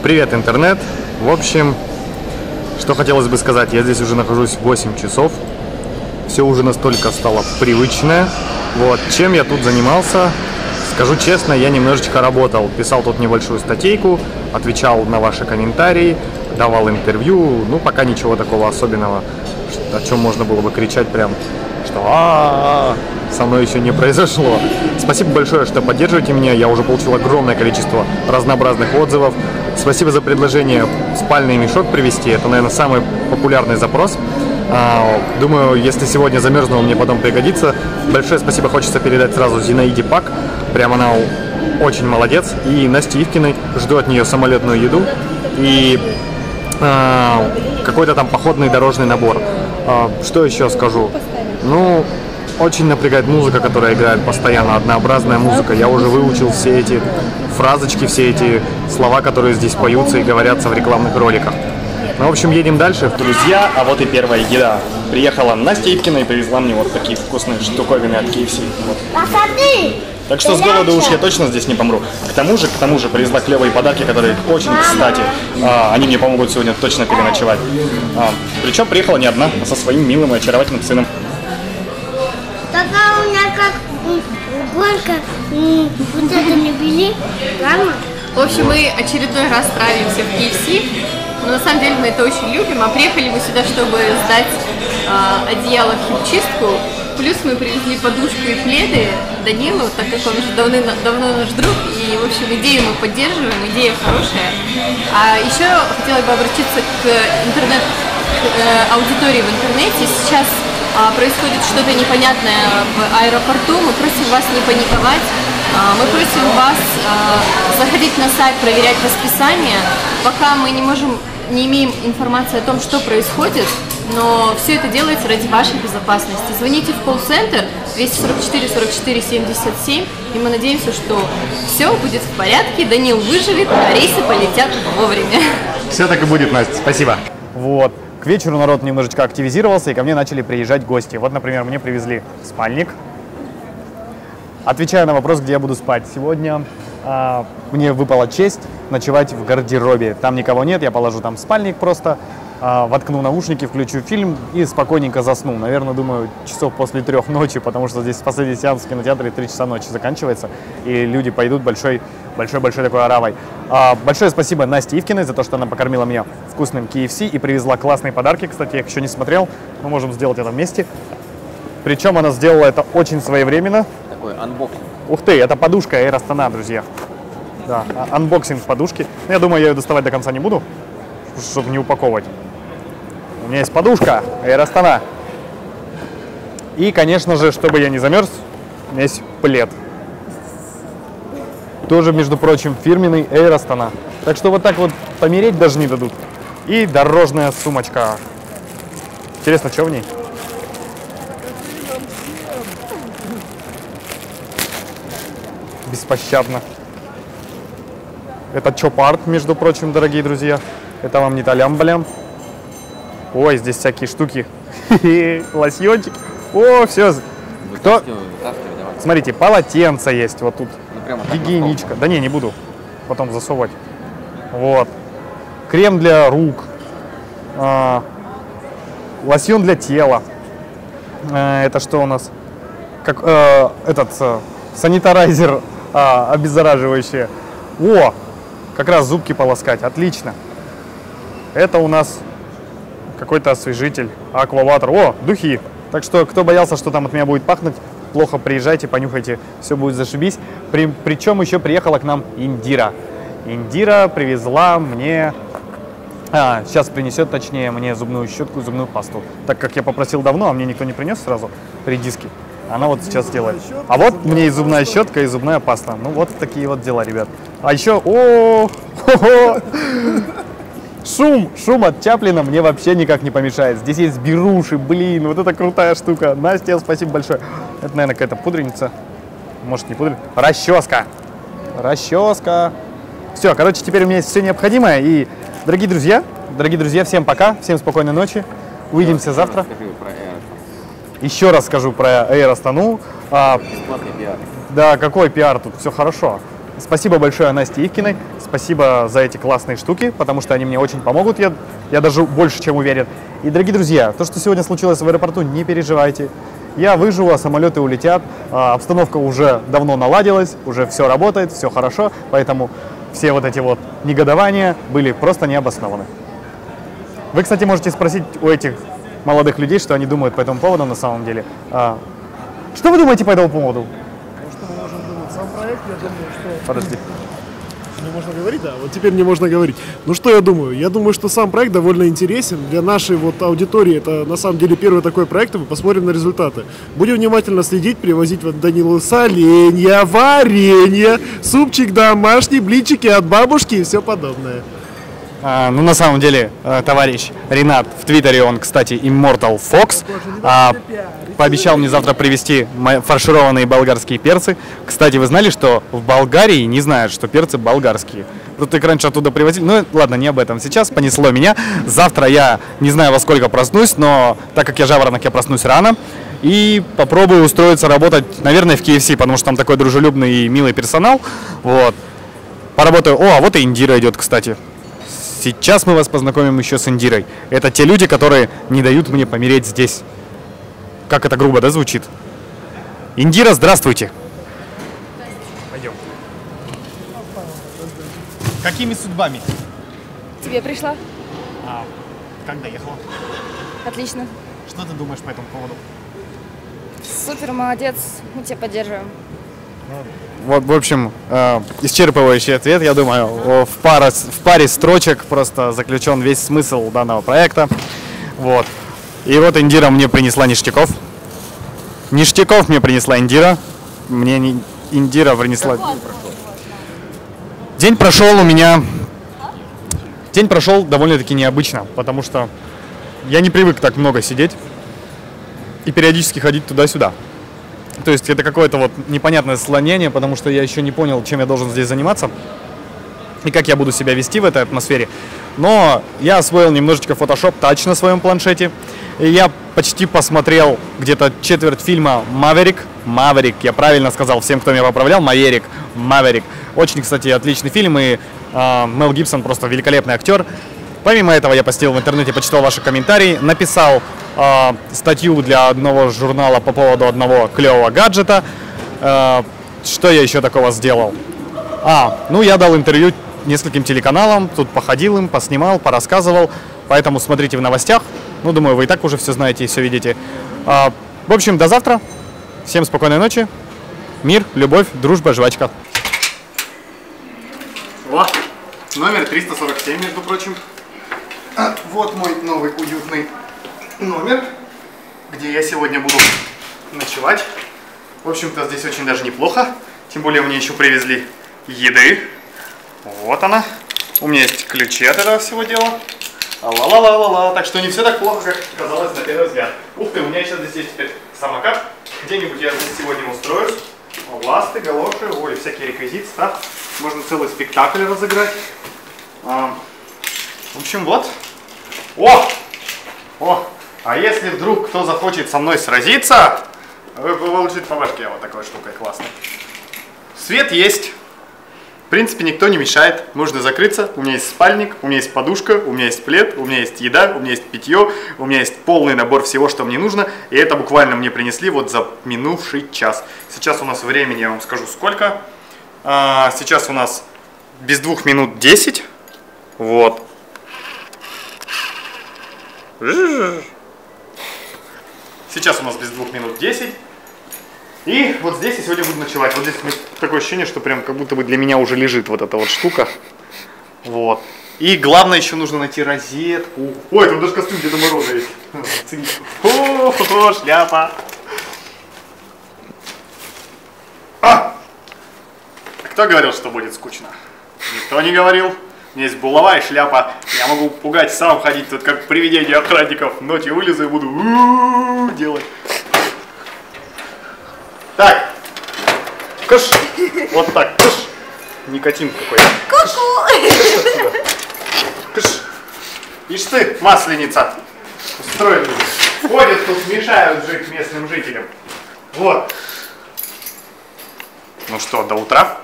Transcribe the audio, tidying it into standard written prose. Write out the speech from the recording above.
Привет, интернет! В общем, что хотелось бы сказать, я здесь уже нахожусь 8 часов. Все уже настолько стало привычное. Вот, чем я тут занимался? Скажу честно, я немножечко работал. Писал тут небольшую статейку, отвечал на ваши комментарии, давал интервью. Ну, пока ничего такого особенного, о чем можно было бы кричать прям, что со мной еще не произошло. Спасибо большое, что поддерживаете меня. Я уже получил огромное количество разнообразных отзывов. Спасибо за предложение спальный мешок привезти. Это, наверное, самый популярный запрос. Думаю, если сегодня замерзну, он мне потом пригодится. Большое спасибо хочется передать сразу Зинаиде Пак. Прям она очень молодец. И Насте Ивкиной. Жду от нее самолетную еду. И какой-то там походный дорожный набор. Что еще скажу? Ну, очень напрягает музыка, которая играет постоянно, однообразная музыка. Я уже выучил все эти фразочки, все эти слова, которые здесь поются и говорятся в рекламных роликах. Ну, в общем, едем дальше. Друзья, а вот и первая еда. Приехала Настя Ивкина и привезла мне вот такие вкусные штуковины от KFC. Вот. Так что с голоду уж я точно здесь не помру. К тому же привезла клевые подарки, которые очень кстати. Они мне помогут сегодня точно переночевать. Причем приехала не одна, а со своим милым и очаровательным сыном. Тогда у меня как горка вот это не бери, ладно? В общем, мы очередной раз травимся в KFC, но на самом деле мы это очень любим, а приехали мы сюда, чтобы сдать одеяло в химчистку, плюс мы привезли подушку и пледы Данилу, так как он уже давно наш друг, и, в общем, идею мы поддерживаем, идея хорошая. А еще хотела бы обратиться к аудитории в интернете. Сейчас происходит что-то непонятное в аэропорту, мы просим вас не паниковать, мы просим вас заходить на сайт, проверять расписание, пока мы не имеем информации о том, что происходит, но все это делается ради вашей безопасности. Звоните в колл-центр 244 44 77, и мы надеемся, что все будет в порядке, Данил выживет, а рейсы полетят вовремя. Все так и будет, Настя, спасибо. Вот. К вечеру народ немножечко активизировался, и ко мне начали приезжать гости. Вот, например, мне привезли спальник. Отвечаю на вопрос, где я буду спать. Сегодня мне выпала честь ночевать в гардеробе. Там никого нет, я положу там спальник просто, воткну наушники, включу фильм и спокойненько засну. Наверное, думаю, часов после 3 ночи, потому что здесь последний сеанс в кинотеатре 3 часа ночи заканчивается, и люди пойдут большой такой оравой. Большое спасибо Насте Ивкиной за то, что она покормила меня вкусным KFC и привезла классные подарки. Кстати, я их еще не смотрел, мы можем сделать это вместе. Причем она сделала это очень своевременно. Такой анбоксинг. Ух ты, это подушка Air Astana, друзья. Да, анбоксинг подушки. Я думаю, я ее доставать до конца не буду, чтобы не упаковывать. У меня есть подушка Air Astana. И, конечно же, чтобы я не замерз, у меня есть плед. Тоже, между прочим, фирменный Air Astana. Так что вот так вот помереть даже не дадут. И дорожная сумочка. Интересно, что в ней? Беспощадно. Это чопарт, между прочим, дорогие друзья. Это вам не талям-балям. Ой, здесь всякие штуки. Лосьончик. О, все. Кто? Смотрите, полотенце есть вот тут. Гигиеничка. Да не буду потом засовывать. Вот. Крем для рук. Лосьон для тела. Это что у нас? Как санитарайзер обеззараживающий. О, как раз зубки полоскать. Отлично. Это у нас какой-то освежитель. Акваватор. О, духи. Так что, кто боялся, что там от меня будет пахнуть, плохо, приезжайте, понюхайте, все будет зашибись. Причем еще приехала к нам Индира. Индира привезла мне, сейчас принесет, точнее, мне зубную щетку и зубную пасту. Так как я попросил давно, а мне никто не принес сразу при диске. Она вот сейчас делает. А вот мне и зубная щетка, и зубная паста. Ну вот такие вот дела, ребят. А еще, шум от Чаплина мне вообще никак не помешает. Здесь есть беруши, блин, вот это крутая штука. Настя, спасибо большое. Это, наверное, какая-то пудреница. Может, не пудреница. Расческа. Все, короче, теперь у меня есть все необходимое. И, дорогие друзья, всем пока, всем спокойной ночи. Увидимся завтра. Еще раз скажу про Air Astana. Бесплатный пиар. Да, какой пиар, тут все хорошо. Спасибо большое Насте Ивкиной, спасибо за эти классные штуки, потому что они мне очень помогут, я даже больше чем уверен. И, дорогие друзья, то, что сегодня случилось в аэропорту, не переживайте. Я выживу, а самолеты улетят, обстановка уже давно наладилась, уже все работает, все хорошо, поэтому все вот эти вот негодования были просто необоснованы. Вы, кстати, можете спросить у этих молодых людей, что они думают по этому поводу на самом деле. Что вы думаете по этому поводу? Что мы можем думать? Сам проект, я думаю, что... Подожди. Не можно говорить, да? Вот теперь мне можно говорить. Ну что я думаю? Я думаю, что сам проект довольно интересен. Для нашей вот аудитории это на самом деле первый такой проект, и мы посмотрим на результаты. Будем внимательно следить, привозить вот Данилу соленья, варенье, супчик домашний, блинчики от бабушки и все подобное. Ну, на самом деле, товарищ Ренат в Твиттере, он, кстати, Immortal Fox, пообещал мне завтра привезти фаршированные болгарские перцы. Кстати, вы знали, что в Болгарии не знают, что перцы болгарские? Просто их раньше оттуда привозили. Ну, ладно, не об этом сейчас, понесло меня. Завтра я не знаю, во сколько проснусь, но так как я жаворонок, я проснусь рано. И попробую устроиться работать, наверное, в KFC, потому что там такой дружелюбный и милый персонал. Вот. Поработаю. О, а вот и Индира идет, кстати. Сейчас мы вас познакомим еще с Индирой. Это те люди, которые не дают мне помереть здесь. Как это грубо, да, звучит? Индира, здравствуйте. Пойдем. Какими судьбами? Тебе пришла? Как доехала? Отлично. Что ты думаешь по этому поводу? Супер, молодец. Мы тебя поддерживаем. Вот, в общем, исчерпывающий ответ, я думаю, в паре строчек просто заключен весь смысл данного проекта. Вот. И вот Индира мне принесла ништяков. Ништяков мне принесла Индира. Мне Индира принесла... День прошел у меня... День прошел довольно-таки необычно, потому что я не привык так много сидеть и периодически ходить туда-сюда. То есть это какое-то вот непонятное слонение, потому что я еще не понял, чем я должен здесь заниматься и как я буду себя вести в этой атмосфере. Но я освоил немножечко Photoshop Touch на своем планшете. И я почти посмотрел где-то четверть фильма «Маверик». «Маверик», я правильно сказал всем, кто меня поправлял. «Маверик», «Маверик». Очень, кстати, отличный фильм, и Мел Гибсон просто великолепный актер. Помимо этого я постил в интернете, почитал ваши комментарии, написал статью для одного журнала по поводу одного клевого гаджета. Что я еще такого сделал? Ну я дал интервью нескольким телеканалам, тут походил им, поснимал, порассказывал, поэтому смотрите в новостях. Ну, думаю, вы и так уже все знаете и все видите. В общем, до завтра. Всем спокойной ночи. Мир, любовь, дружба, жвачка. О, номер 347, между прочим. Вот мой новый уютный номер, где я сегодня буду ночевать. В общем-то, здесь очень даже неплохо. Тем более мне еще привезли еды. Вот она. У меня есть ключи от этого всего дела. Ла-ла-ла-ла-ла. Так что не все так плохо, как казалось на первый взгляд. Ух ты, у меня сейчас здесь есть теперь самокат. Где-нибудь я здесь сегодня устроюсь. Ласты, галоши, ой, всякие реквизиты, да? Можно целый спектакль разыграть. В общем, вот. О! А если вдруг кто захочет со мной сразиться, вы получите по башке вот такой штукой классной. Свет есть. В принципе, никто не мешает. Можно закрыться. У меня есть спальник, у меня есть подушка, у меня есть плед, у меня есть еда, у меня есть питье, у меня есть полный набор всего, что мне нужно. И это буквально мне принесли вот за минувший час. Сейчас у нас времени, я вам скажу сколько. Сейчас у нас без 2 минут 10. Вот. Сейчас у нас без 2 минут 10. И вот здесь я сегодня буду ночевать. Вот здесь такое ощущение, что прям как будто бы для меня уже лежит вот эта вот штука. Вот. И главное еще нужно найти розетку. Ой, тут даже костюм Деда Мороза есть. О, шляпа. Кто говорил, что будет скучно? Никто не говорил. У меня есть булава и шляпа. Я могу пугать, сам ходить тут как привидение охранников. Ночью вылезу и буду делать. Так. Кыш. Вот так. Кыш. Никотин какой-то. Ку-ку. Кыш. Ишь ты, масленица. Устроили. Ходят тут, мешают жить местным жителям. Вот. Ну что, до утра?